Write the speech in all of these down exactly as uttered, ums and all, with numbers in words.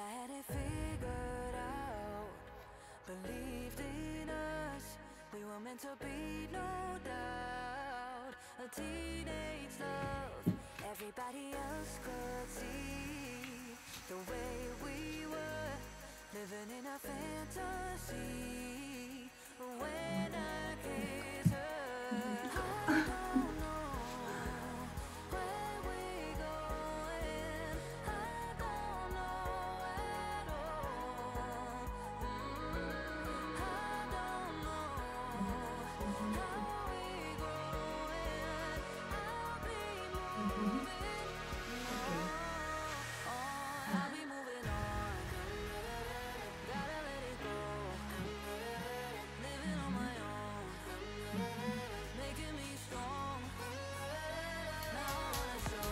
had it figured out, believed in us, we were meant to be, no doubt. A teenage love, everybody else could see the way we were, living in a fantasy. When I kiss her, I don't know where we're going, I don't know at all. Mm, I don't know how we're growing, I'll be moving on, I'll be moving on, gotta let it go, living on my own, making me strong, now I wanna show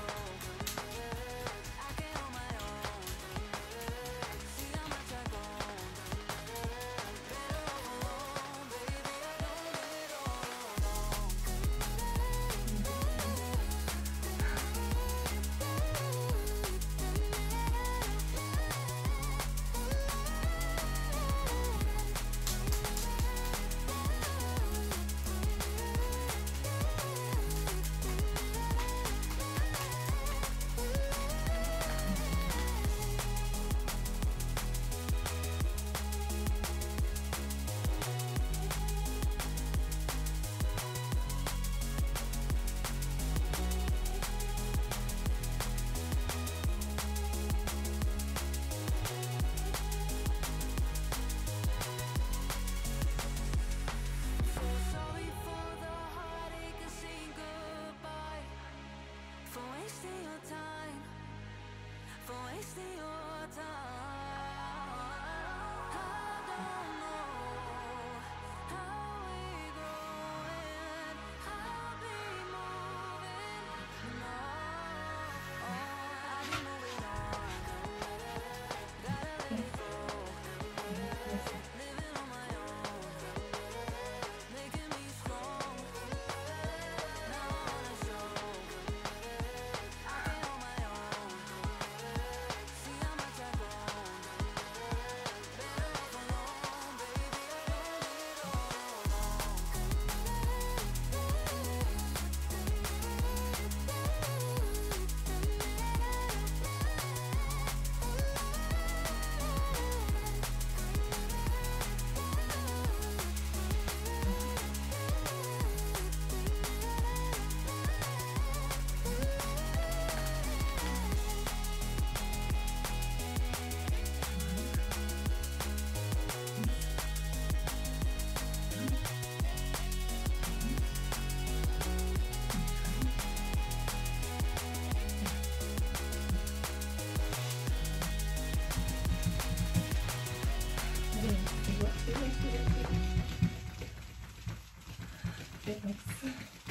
I can hold my own, see how much I've grown, better off alone, baby, I don't live it all alone. So sorry for the heartache and saying goodbye, for wasting your time, for wasting your time. I don't know how we're growing, I'll be moving on, I'll be moving on, gotta let it go, living on my own, making me strong, now I wanna show I can hold my own, see how much I've grown, better off alone, baby, I don't live it all alone. Fitness.